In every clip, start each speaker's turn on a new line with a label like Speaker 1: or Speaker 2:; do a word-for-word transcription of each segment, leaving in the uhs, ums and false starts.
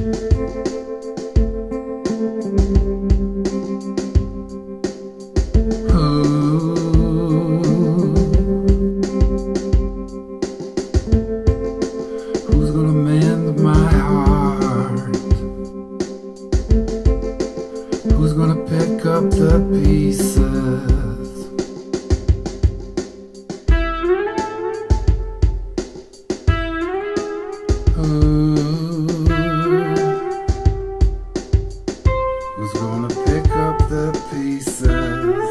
Speaker 1: Who's gonna mend my heart? Who's gonna pick up the pieces? Who, who's gonna pick up the pieces?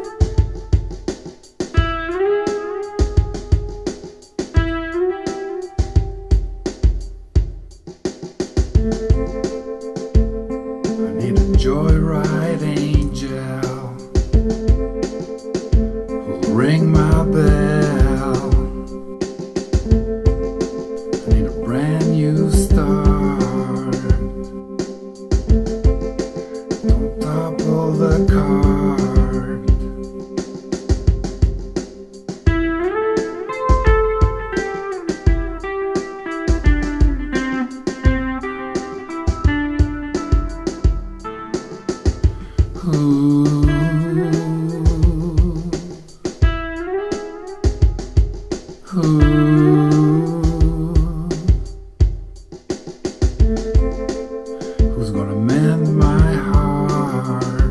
Speaker 1: I need a joyride angel who'll ring my bell. I need a brand new start. Don't topple the cart. Who, who, who's gonna mend my heart?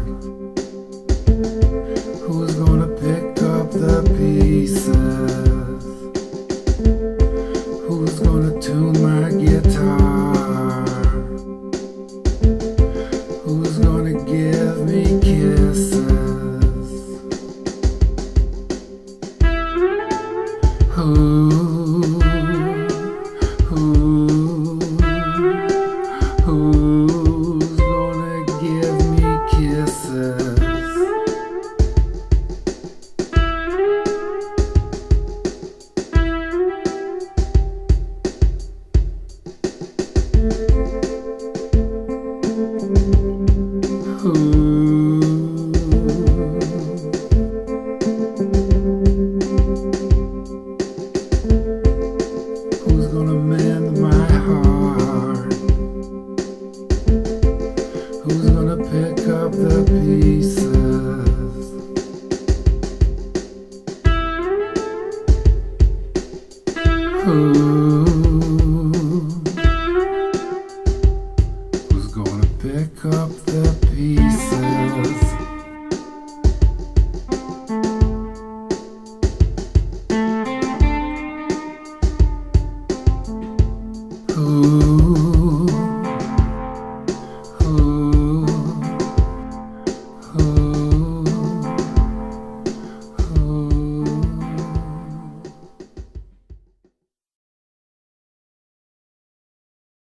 Speaker 1: Who's gonna pick up the pieces? Who's gonna tune my guitar? Who's gonna give me kisses? Who, who, who's gonna give me kisses? Who, who's gonna mend my heart? Who's gonna pick up the pieces? Who, who's gonna pick up the pieces? Who